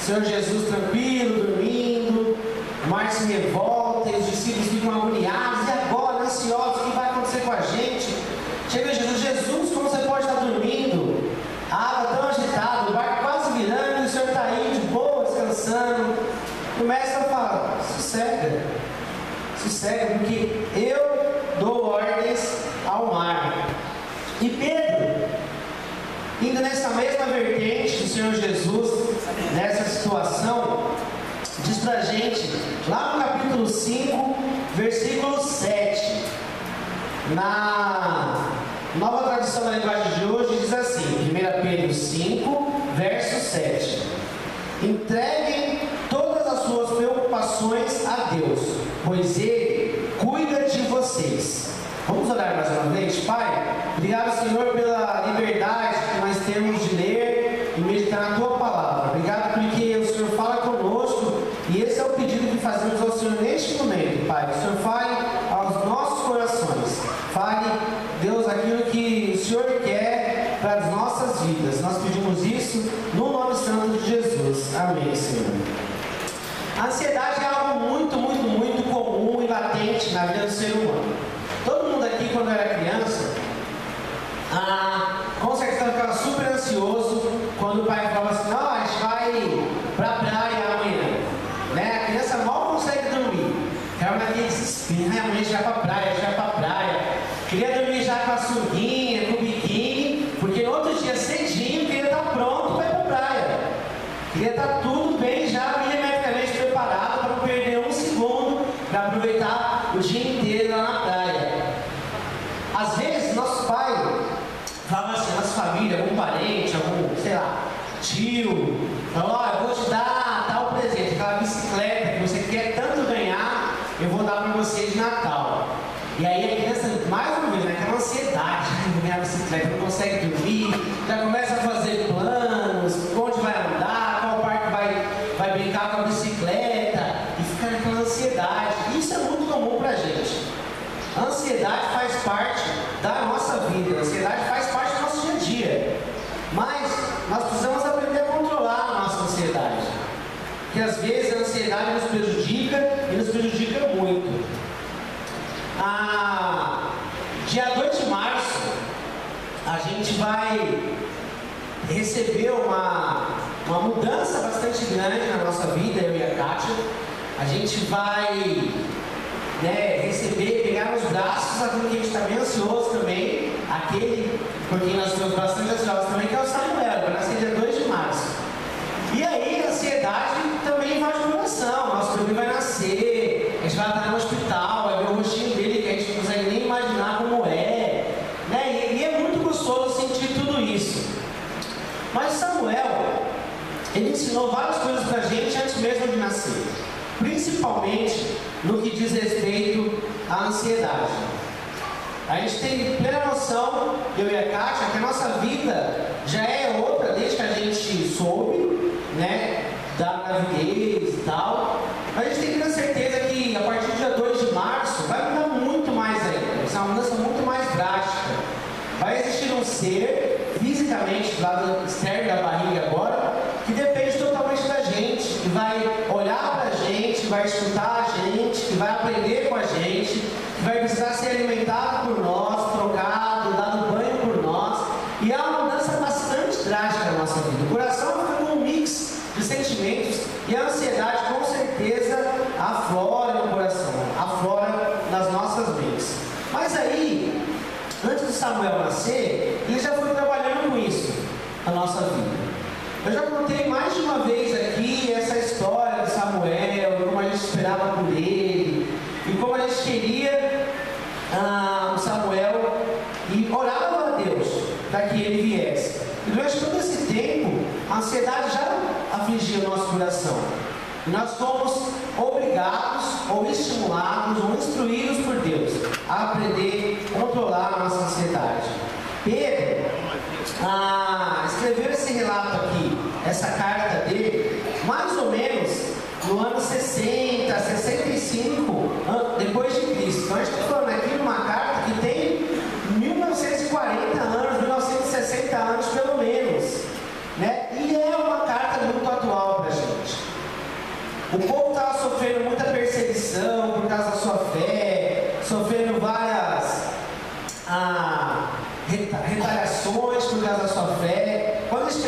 Senhor Jesus tranquilo, dormindo, o mar se revolta e os discípulos ficam agoniados, e agora, ansiosos, o que vai acontecer com a gente? Chega Jesus, Jesus, como você pode estar dormindo? A água tão agitada, o barco quase virando, e o Senhor está aí de boa, descansando. O mestre fala, sossega, porque eu dou ordens ao mar. E Pedro, indo nessa mesma vertente do Senhor Jesus, nessa situação, diz pra gente, lá no capítulo 5, versículo 7, na Nova Tradução da Linguagem de hoje, diz assim, 1 Pedro 5, verso 7: entreguem todas as suas preocupações a Deus, pois Ele cuida de vocês. Vamos orar mais uma vez? Pai, obrigado, Senhor, pela liberdade que nós temos de ler e meditar na Tua Palavra. Obrigado porque o Senhor fala conosco, e esse é o pedido que fazemos ao Senhor neste momento, Pai. Que o Senhor fale aos nossos corações. Fale, Deus, aquilo que o Senhor quer para as nossas vidas. Nós pedimos isso no nome santo de Jesus. Amém, Senhor. A ansiedade é algo muito, muito, muito comum e latente na vida do ser humano. Todo mundo aqui, quando era criança, com certeza ficava super ansioso quando o pai falava assim, não, a gente vai pra praia amanhã, né? A criança mal consegue dormir, ficava naquele desespero, amanhã a gente vai pra praia, queria dormir já com a sunguinha, com o biquíni, porque no outro dia cedinho queria estar pronto para ir pra praia, queria estar tudo bem já milimetricamente preparado para não perder um segundo, para aproveitar o dia inteiro lá na praia. Às vezes nosso pai falava assim, nossa família, algum parente, algum, sei lá, tio, falou, eu vou te dar tal presente, aquela bicicleta que você quer tanto ganhar, eu vou dar para você de Natal. E aí a criança, mais uma vez, né, aquela ansiedade, vou ganhar a bicicleta, não consegue dormir, já começa a fazer planos, onde vai andar, qual parque vai brincar com a bicicleta, e fica naquela ansiedade. Isso é muito comum pra gente. A ansiedade faz parte da nossa vida, a ansiedade faz parte do nosso dia a dia. Mas nós precisamos aprender a controlar a nossa ansiedade. Porque às vezes a ansiedade nos prejudica e nos prejudica muito. Dia 2 de março, a gente vai receber uma mudança bastante grande na nossa vida, eu e a Kátia. A gente vai receber, pegar nos braços aquilo que a gente está bem ansioso também, aquele por quem nós estamos bastante ansiosos também, que é o Samuel, vai nascer dia 2 de março. E aí a ansiedade também invade o coração, nosso bebê vai nascer, a gente vai estar no hospital, vai ver o rostinho dele que a gente não consegue nem imaginar como é, né? E é muito gostoso sentir tudo isso. Mas Samuel, ele ensinou várias coisas pra gente antes mesmo de nascer, principalmente no que diz respeito à ansiedade. A gente tem plena noção, eu e a Kátia, que a nossa vida já é outra desde que a gente soube, né, da gravidez e tal. Mas a gente tem que ter certeza que a partir do dia 2 de março vai mudar muito mais ainda. Vai ser uma mudança muito mais drástica. Vai existir um ser, fisicamente, do lado externo da barriga agora, que depende totalmente da gente, que vai olhar pra gente, vai escutar a gente, que vai aprender com a gente, que vai precisar ser alimentado por nós, trocado, dado banho por nós. E é uma mudança bastante drástica na nossa vida. O coração fica com um mix de sentimentos e a ansiedade com certeza aflora no coração, aflora nas nossas mentes. Mas aí, antes de Samuel nascer, ele já foi trabalhando com isso na nossa vida. Eu já contei mais de uma vez aqui essa história de Samuel, como a gente esperava por ele, e como a gente queria o Samuel e orava a Deus para que ele viesse. E durante todo esse tempo, a ansiedade já afligia o nosso coração. E nós fomos obrigados, ou estimulados, ou instruídos por Deus a aprender a controlar a nossa ansiedade. Pedro escreveu esse relato aqui, essa carta dele, mais ou menos no ano 60, 65 depois de Cristo. Então a gente está falando aqui de uma carta que tem 1940 anos, 1960 anos pelo menos, né? E é uma carta muito atual para a gente.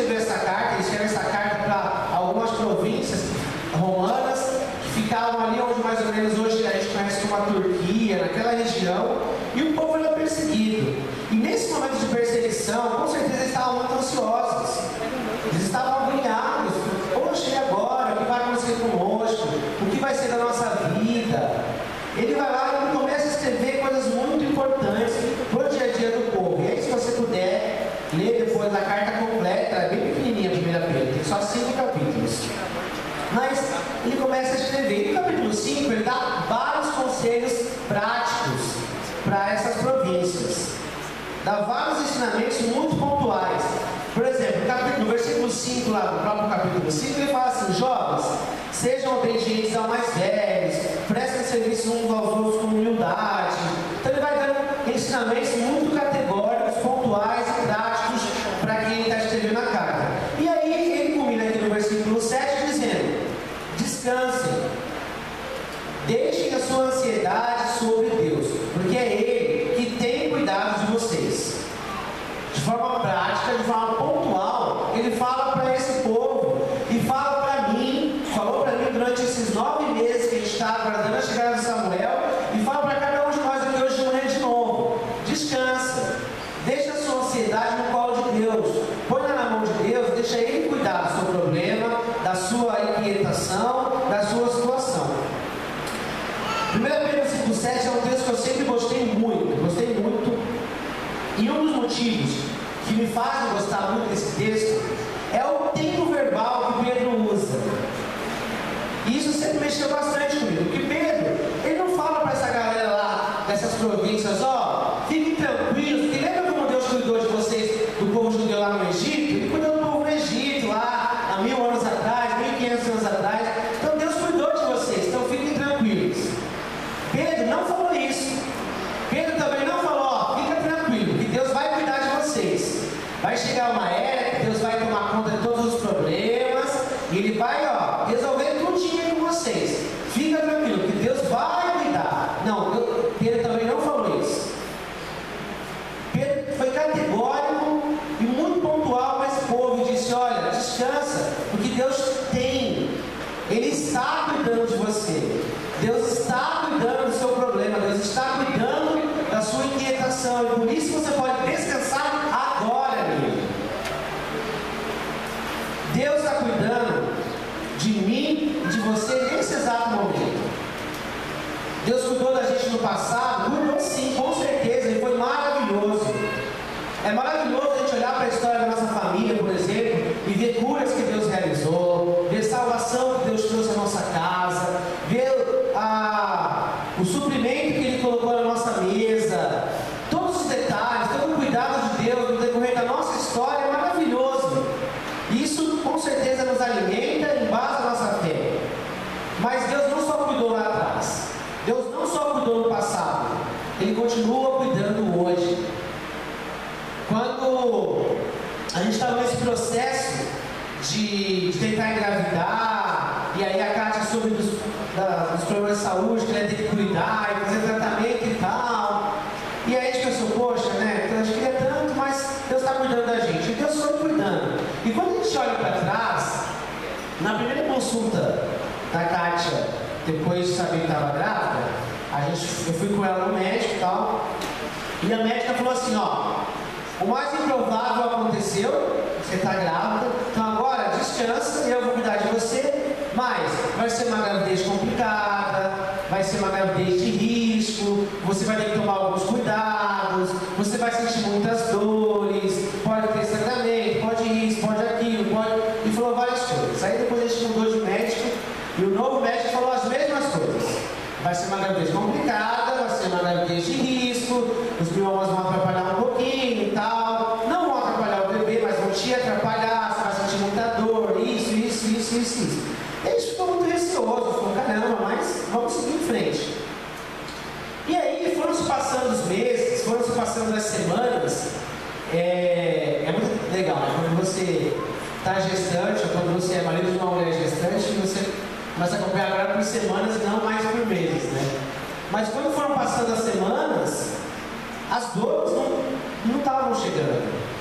escreveu essa carta, ele escreve essa carta para algumas províncias romanas que ficavam ali onde mais ou menos hoje a gente conhece como a Turquia, naquela região, e o povo era perseguido. E nesse momento de perseguição, com certeza eles estavam muito ansiosos, eles estavam agoniados. Poxa, e agora? O que vai acontecer conosco? O que vai ser da nossa vida? Ele vai lá e começa a escrever coisas muito importantes para o dia a dia do povo. E aí, se você puder ler depois a carta completa, é bem pequenininha a 1 Pedro, tem só 5 capítulos. Mas ele começa a escrever. E no capítulo 5 ele dá vários conselhos práticos para essas províncias. Dá vários ensinamentos muito pontuais. Por exemplo, no versículo 5, lá do próprio capítulo 5, ele fala assim: jovens, sejam obedientes aos mais velhos, prestem serviço uns aos outros com humildade. Então ele vai dando ensinamentos muito categóricos, pontuais e práticos para quem está escrevendo a carta. E aí ele culmina aqui no versículo 7 dizendo: descansem, deixem a sua ansiedade sobre Deus, porque é Ele que tem cuidado de vocês. De forma prática, de forma pontual, ele fala para esse povo e fala para mim, falou para mim durante esses 9 meses que a gente está aguardando a chegada de Samuel, e fala para cada um de nós aqui hoje de manhã de novo: descansa, deixa a sua ansiedade no colo de Deus, põe-na na mão de Deus, deixa Ele cuidar do seu problema, da sua inquietação, da sua situação. 1 Pedro 5,7 é um texto que eu sempre gostei muito, e um dos motivos que me fazem gostar muito desse texto é o tempo verbal que Pedro usa. E isso sempre mexeu bastante comigo, porque Pedro, ele não fala para essa galera lá, dessas províncias: ó, fiquem tranquilos, porque lembra como Deus cuidou de vocês, do povo judeu lá no Egito? Ele cuidou do povo no Egito, lá há 1000 anos atrás, 1500 anos atrás. Então Deus cuidou de vocês, então fiquem tranquilos. Pedro não falou isso. Pedro também não falou: ó, fica tranquilo, que Deus vai cuidar de vocês. Vai chegar uma era que Deus vai tomar conta de todos os problemas e Ele vai, ó, resolver tudinho com vocês. Fica tranquilo, que Deus vai cuidar. Não, Pedro também não falou isso. Pedro foi categórico e muito pontual para esse povo e disse: olha, descansa, porque Deus tem. Ele está cuidando de você. Deus está cuidando do seu problema. Deus está cuidando da sua inquietação. E por isso você pode descansar agora, amigo. Deus está cuidando de mim e de você nesse exato momento. Deus cuidou da gente no passado? Cuidou sim, com certeza. Ele foi maravilhoso. É maravilhoso a gente olhar para a história da nossa família, por exemplo, e ver curas que Deus realizou, ver salvação que Deus trouxe à nossa casa, ver o suprimento que Ele colocou na nossa mesa, todos os detalhes, todo o cuidado de Deus no decorrer da nossa história é maravilhoso. Isso com certeza nos alimenta e embasa a nossa fé. Mas Deus não só cuidou lá atrás, Deus não só cuidou no passado, Ele continua cuidando hoje. Quando a gente estava nesse processo de tentar engravidar, e aí a Kátia soube dos problemas de saúde, que ela ia ter que cuidar e fazer tratamento e tal, e aí a gente pensou: poxa, né, a gente queria tanto, mas Deus está cuidando da gente. E Deus foi cuidando. E quando a gente olha para trás, na primeira consulta da Kátia, depois de saber que estava grávida, eu fui com ela no médico e tal, e a médica falou assim: ó, o mais improvável aconteceu, você está grávida, então agora descansa e eu vou cuidar de você, mas vai ser uma gravidez complicada, vai ser uma gravidez de risco, você vai ter que tomar alguns cuidados, você vai sentir muitas dores, pode ter sangramento, pode isso, pode aquilo, pode... E falou várias coisas. Aí depois a gente mudou de médico e o novo médico falou as mesmas coisas. Vai ser uma gravidez complicada, vai ser uma gravidez de risco, os miomas vão atrapalhar um pouquinho e tal, não vão atrapalhar o bebê, mas vão te atrapalhar, você vai sentir muita dor, isso. E a gente ficou muito receoso, falou: caramba, mas vamos seguir em frente. E aí foram se passando os meses, foram se passando as semanas. É muito legal, né? Quando você está gestante, ou quando você é marido de uma mulher gestante, você começa a acompanhar agora por semanas e não mais por meses, né? Mas quando foram passando as semanas, as dores não estavam chegando.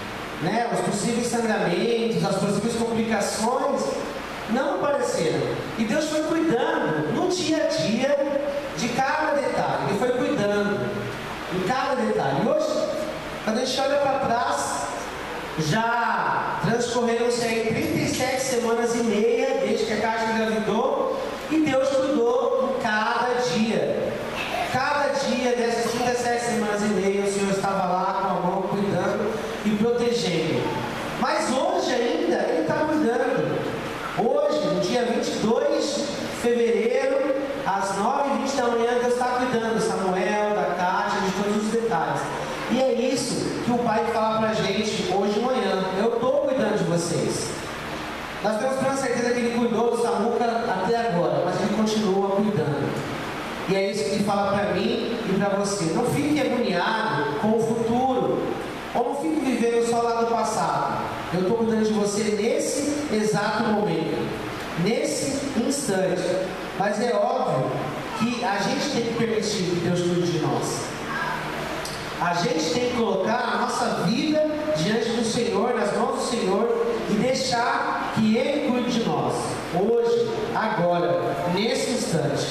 né, os possíveis sangramentos, as possíveis complicações, não apareceram. E Deus foi cuidando no dia a dia de cada detalhe. Ele foi cuidando em cada detalhe. E hoje, quando a gente olha para trás, já transcorreram-se aí 37 semanas e meia desde que a Kátia engravidou, e Deus cuidou em cada dia. Cada dia dessas 37 semanas e meia, o Senhor estava lá com a mão cuidando e protegendo. Mas hoje ainda Ele está cuidando. Hoje, no dia 22 de fevereiro, às 9h20 da manhã, Deus está cuidando do Samuel, da Kátia, de todos os detalhes. E é isso que o Pai fala para a gente hoje de manhã: eu estou cuidando de vocês. Nós temos plena certeza que Ele cuidou do Samuca até agora, mas Ele continua cuidando. E é isso que Ele fala para mim e para você: não fique agoniado com o futuro, ou não fique vivendo só lá do passado. Eu estou cuidando de você nesse exato momento, nesse instante. Mas é óbvio que a gente tem que permitir que Deus cuide de nós. A gente tem que colocar a nossa vida diante do Senhor, nas mãos do Senhor, e deixar que Ele cuide de nós, hoje, agora, nesse instante.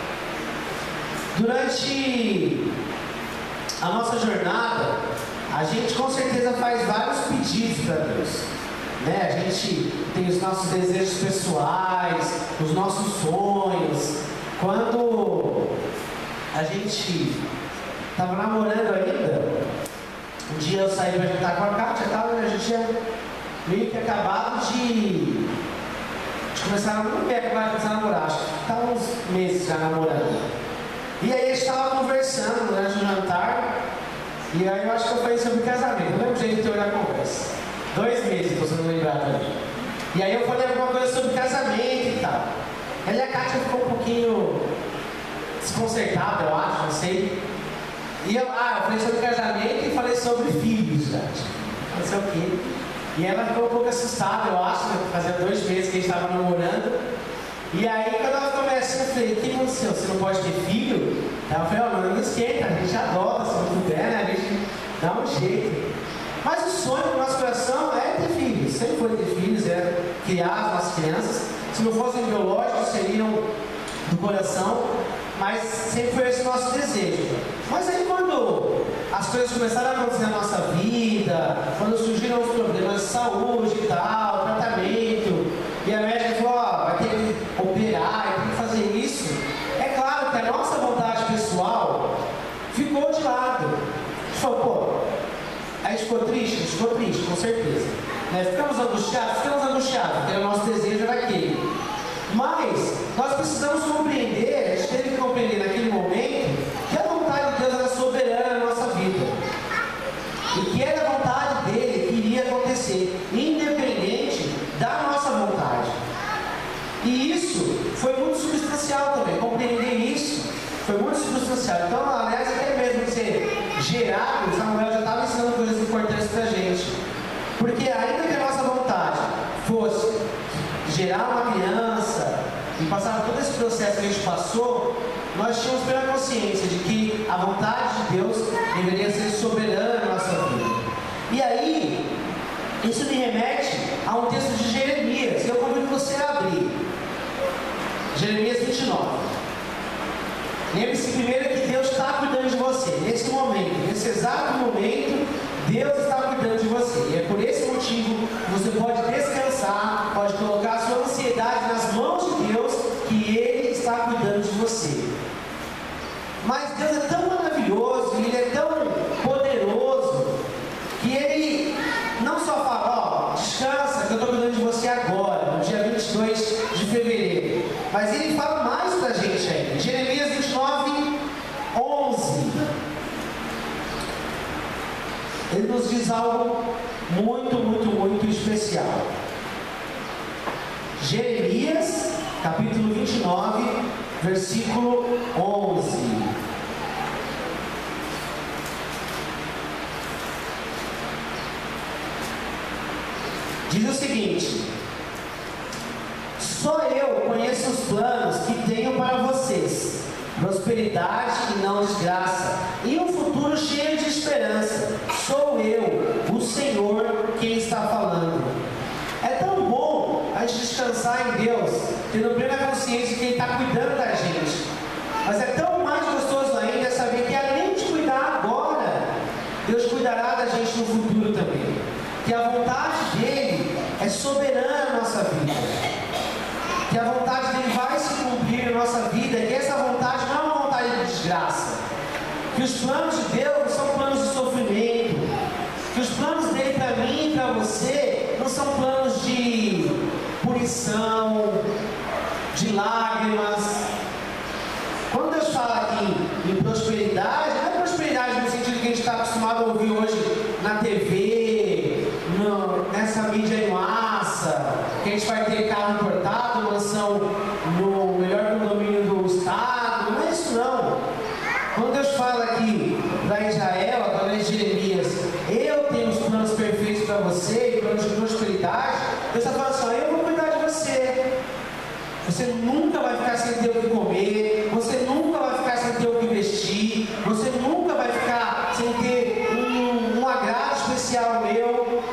Durante a nossa jornada, a gente com certeza faz vários pedidos para Deus, né? A gente tem os nossos desejos pessoais, os nossos sonhos. Quando a gente estava namorando ainda, um dia eu saí para jantar com a Kátia, a gente tinha meio que acabado de começar a namorar, acho que estava uns meses já namorando. E aí a gente estava conversando durante o jantar, e aí eu acho que eu falei sobre casamento. Eu lembro jeito de ter olhado a conversa. 2 meses, estou sendo lembrado ali. E aí eu falei alguma coisa sobre casamento e tal. Aí a Kátia ficou um pouquinho desconcertada, eu acho, não sei. E eu falei sobre casamento e falei sobre filhos, gente. Não sei o quê. E ela ficou um pouco assustada, eu acho, né? Fazia 2 meses que a gente estava namorando. E aí, quando ela conversou, eu falei: o que aconteceu? Você não pode ter filho? Ela falou: não esquenta, a gente adota, se não puder, né? A gente dá um jeito. Mas o sonho do nosso coração é ter filhos. Sempre foi ter filhos, é criar as nossas crianças. Se não fossem biológicos, seriam do coração. Mas sempre foi esse nosso desejo. Mas aí, quando as coisas começaram a acontecer na nossa vida, quando surgiram os problemas de saúde e tal, tratamento, e a médica falou: vai ter que operar, tem que fazer isso. É claro que a nossa vontade pessoal ficou de lado. A gente falou: pô, a gente ficou triste? A gente ficou triste, com certeza. Né? Ficamos angustiados, porque o nosso desejo era aquele. Mas nós precisamos compreender, a gente teve que compreender naquele momento, que a vontade de Deus era soberana na nossa vida. E que era a vontade dele que iria acontecer, independente da nossa vontade. E isso foi muito substancial também, compreender isso foi muito substancial. Então, aliás, até mesmo de ser gerado, Samuel já estava ensinando coisas importantes para a gente. Porque ainda que a nossa vontade fosse gerar uma criança e passar todo esse processo que a gente passou, nós tínhamos plena consciência de que a vontade de Deus deveria ser soberana na nossa vida. E aí, isso me remete a um texto de Jeremias, que eu convido você a abrir. Jeremias 29. Lembre-se primeiro que Deus está cuidando de você, nesse momento, nesse exato momento, Deus está cuidando de você. E é por esse motivo que você pode descansar, pode colocar a sua ansiedade nas mãos de Deus, que Ele está cuidando de você. Mas Deus é tão maravilhoso, Ele é tão poderoso, que Ele não só fala: ó, descansa que eu estou cuidando de você agora, no dia 22 de fevereiro. Mas Ele fala mais pra gente ainda. Jeremias 29, 11. Ele nos diz algo muito, muito, muito especial. Jeremias, capítulo 29, versículo 11. Diz o seguinte: só eu conheço os planos que tenho para vocês, prosperidade e não desgraça, e um futuro cheio de esperança. Sou eu, o Senhor, quem tendo plena consciência de quem está cuidando da gente. Mas é tão mais gostoso ainda saber que além de cuidar agora, Deus cuidará da gente no futuro também. Que a vontade dele é soberana na nossa vida. Que a vontade dele vai se cumprir na nossa vida. Que essa vontade não é uma vontade de desgraça. Que os planos de Deus não são planos de sofrimento. Que os planos dele para mim e para você não são planos de punição, de lágrimas. Quando Deus fala aqui em prosperidade, não é prosperidade no sentido que a gente está acostumado a ouvir hoje na TV, nessa mídia em massa, que a gente vai ter carro importado, mansão no melhor condomínio do estado. Não é isso não. Quando Deus fala aqui para Israel, através de Jeremias, eu tenho os planos perfeitos para você, planos de prosperidade, Deus está falando assim, eu vou cuidar de você. Você nunca vai ficar sem ter o que comer, você nunca vai ficar sem ter o que vestir, você nunca vai ficar sem ter um agrado especial meu.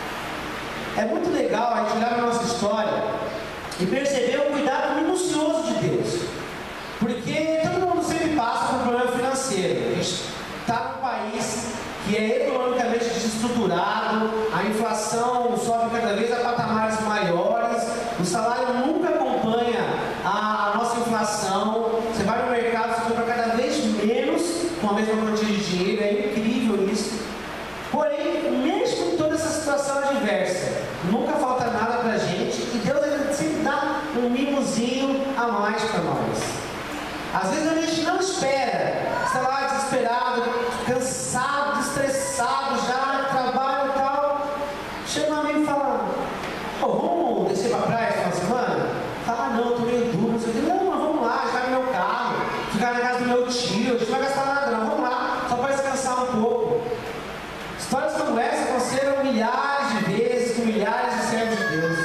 É muito legal a gente olhar para a nossa história e perceber o cuidado minucioso de Deus. Porque todo mundo sempre passa por um problema financeiro. A gente está num país que é economicamente desestruturado, a inflação sobe cada vez a patamares maiores, o salário nunca acompanha a nossa inflação. Você vai no mercado, você compra cada vez menos com a mesma quantia de dinheiro, é incrível isso. Porém, mesmo com toda essa situação adversa, nunca falta nada para a gente e Deus sempre dá um mimozinho a mais para nós. Às vezes a gente não espera, está lá desesperado, cansado, estressado já, trabalho e tal. Chega um amigo e fala, vamos descer para a praia essa semana? Fala, não, estou meio duro, não sei o que. Não, mas vamos lá, a gente vai no meu carro, ficar na casa do meu tio, a gente não vai gastar nada não, vamos lá, só para descansar um pouco. Histórias como essa aconteceram milhares de vezes com milhares de servos de Deus.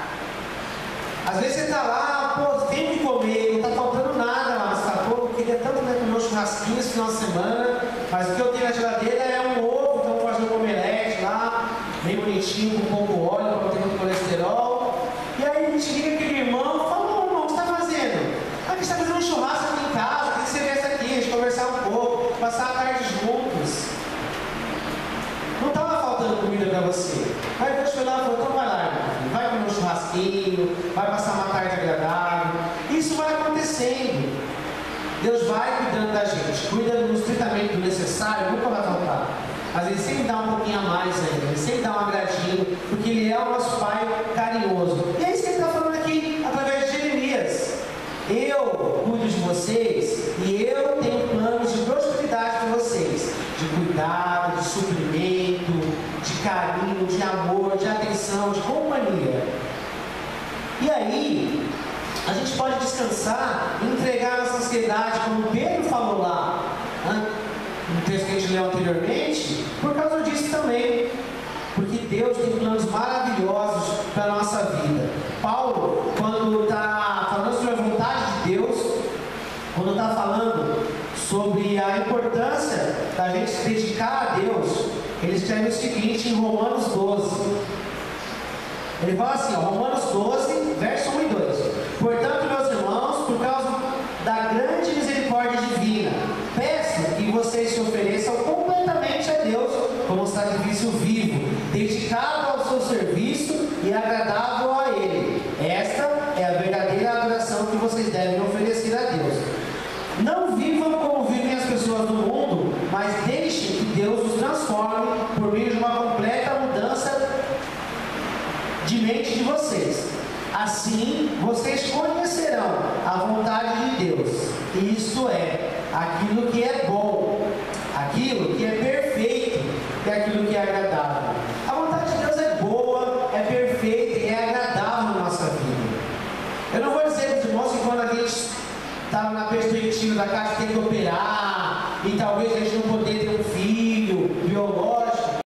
Às vezes você está lá, tem que comer, não está faltando nada lá, mas está, eu queria tanto comer um churrasquinho esse final de semana, mas o que eu tenho na geladeira é um ovo, então eu vou fazer um omelete lá, bem bonitinho, com pouco óleo, para não ter muito colesterol. E aí a gente liga aquele irmão e fala, ô irmão, o que você está fazendo? A gente está fazendo um churrasco aqui em casa, queria que você viesse aqui, a gente conversar um pouco, passar a tarde juntos. Não estava faltando comida para você. Aí Deus foi lá e falou, então vai lá, irmão, vai comer um churrasquinho, vai passar uma tarde agradável. Isso vai acontecendo. Deus vai cuidando da gente, cuida no estritamente do necessário, nunca vai faltar. Mas Ele sempre dá um pouquinho a mais ainda, Ele sempre dá um agradinho, porque Ele é o nosso Pai carinhoso. E é isso que Ele está falando aqui, através de Jeremias. Eu cuido de vocês e eu tenho planos de prosperidade para vocês, de cuidado, de suprimento, de carinho, de amor, de atenção, de companhia. E aí, a gente pode descansar e entregar a nossa ansiedade, como Pedro falou lá, no texto que a gente leu anteriormente, por causa disso também. Porque Deus tem planos maravilhosos para a nossa vida. Paulo, quando está falando sobre a vontade de Deus, quando está falando sobre a importância da gente se dedicar a Deus, ele escreve o seguinte em Romanos 12. Ele fala assim, Romanos 12, verso 1 e 2. Portanto, meus irmãos, por causa da grande misericórdia divina, peço que vocês se ofereçam completamente a Deus como sacrifício vivo, dedicado ao seu serviço e agradável a Ele. Esta é a verdadeira adoração que vocês devem oferecer a Deus. Não vivam como vivem as pessoas do mundo, mas deixem que Deus os transforme por meio de uma completa mudança de mente de vocês. Assim, vocês conhecerão a vontade de Deus. Isto é, aquilo que é bom, aquilo que é perfeito e aquilo que é agradável. A vontade de Deus é boa, é perfeita e é agradável na nossa vida. Eu não vou dizer para os irmãos que quando a gente estava na perspectiva da casa ter que operar e talvez a gente não poder ter um filho biológico,